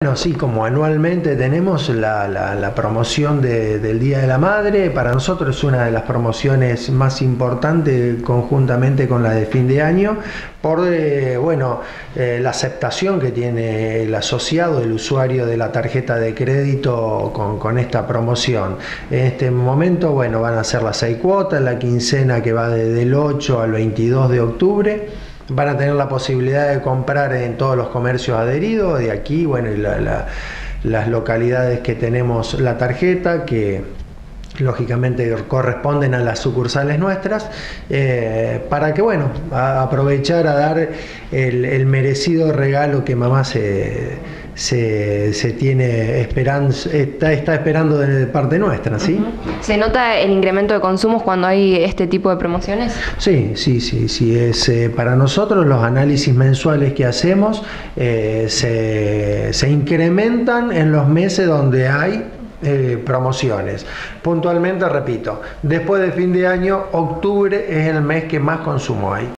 Bueno, sí, como anualmente tenemos la promoción del Día de la Madre, para nosotros es una de las promociones más importantes conjuntamente con la de fin de año, por la aceptación que tiene el asociado, el usuario de la tarjeta de crédito con esta promoción. En este momento, bueno, van a ser las 6 cuotas, la quincena que va desde el 8 al 22 de octubre. Van a tener la posibilidad de comprar en todos los comercios adheridos de aquí, bueno, y las localidades que tenemos la tarjeta, que lógicamente corresponden a las sucursales nuestras, para que, bueno, aprovechar a dar el merecido regalo que mamá se tiene está esperando de parte nuestra, ¿sí? ¿Se nota el incremento de consumos cuando hay este tipo de promociones? Sí. Para nosotros los análisis mensuales que hacemos se incrementan en los meses donde hay promociones. Puntualmente, repito, después de fin de año, octubre es el mes que más consumo hay.